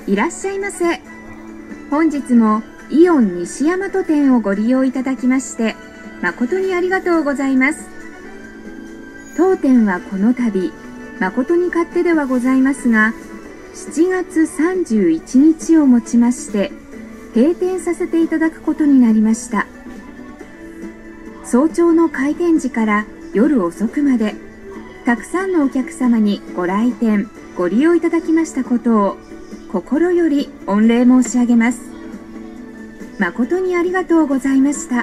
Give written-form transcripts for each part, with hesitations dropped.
いらっしゃいませ。本日もイオン西大和店をご利用いただきまして誠にありがとうございます。当店はこの度誠に勝手ではございますが、7月31日をもちまして閉店させていただくことになりました。早朝の開店時から夜遅くまでたくさんのお客様にご来店ご利用いただきましたことを心より御礼申し上げます。誠にありがとうございました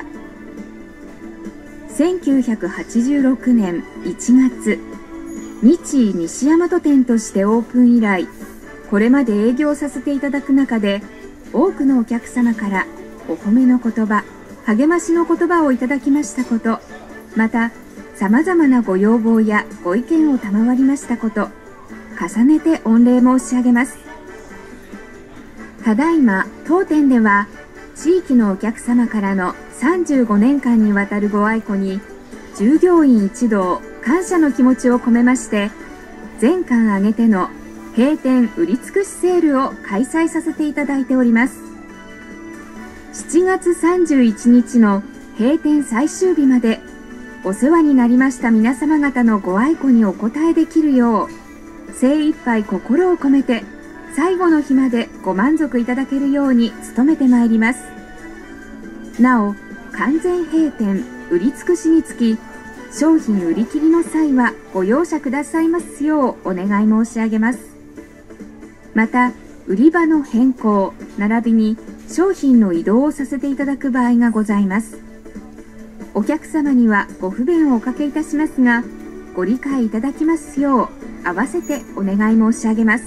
。1986年1月、日西大和店としてオープン以来、これまで営業させていただく中で、多くのお客様からお褒めの言葉、励ましの言葉をいただきましたこと、また、様々なご要望やご意見を賜りましたこと、重ねて御礼申し上げます。ただいま、当店では、地域のお客様からの35年間にわたるご愛顧に、従業員一同感謝の気持ちを込めまして、全館挙げての閉店売り尽くしセールを開催させていただいております。7月31日の閉店最終日まで、お世話になりました皆様方のご愛顧にお応えできるよう、精一杯心を込めて、最後の日までご満足いただけるように努めてまいります。なお、完全閉店、売り尽くしにつき、商品売り切りの際はご容赦くださいますようお願い申し上げます。また、売り場の変更、並びに商品の移動をさせていただく場合がございます。お客様にはご不便をおかけいたしますが、ご理解いただきますよう、合わせてお願い申し上げます。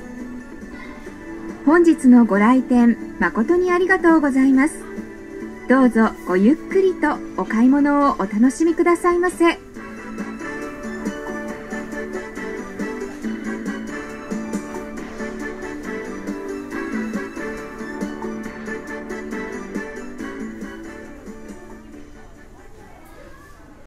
本日のご来店、誠にありがとうございます。どうぞごゆっくりとお買い物をお楽しみくださいませ。